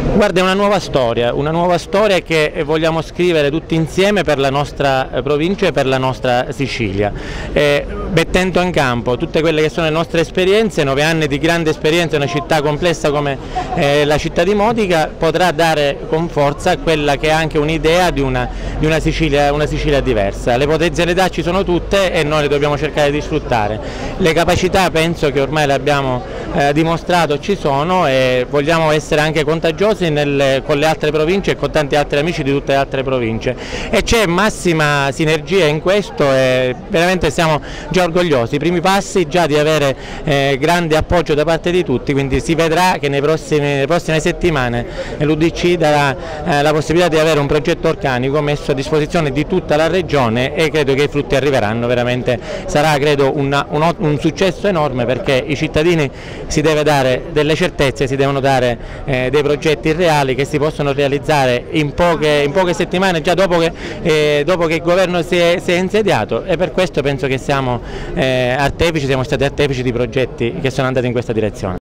Guarda, è una nuova storia che vogliamo scrivere tutti insieme per la nostra provincia e per la nostra Sicilia, mettendo in campo tutte quelle che sono le nostre esperienze. 9 anni di grande esperienza in una città complessa come la città di Modica potrà dare con forza quella che è anche un'idea di una Sicilia diversa. Le potenzialità ci sono tutte e noi le dobbiamo cercare di sfruttare. Le capacità penso che ormai le abbiamo dimostrato ci sono e vogliamo essere anche contagiosi con le altre province e con tanti altri amici di tutte le altre province, e c'è massima sinergia in questo e veramente siamo già orgogliosi. I primi passi già di avere grande appoggio da parte di tutti, quindi si vedrà che nelle prossime settimane l'UDC darà la possibilità di avere un progetto organico messo a disposizione di tutta la regione e credo che i frutti arriveranno. Veramente sarà credo un successo enorme, perché i cittadini si deve dare delle certezze, si devono dare dei progetti reali che si possono realizzare in poche settimane, già dopo che il governo si è insediato, e per questo penso che siamo stati artefici di progetti che sono andati in questa direzione.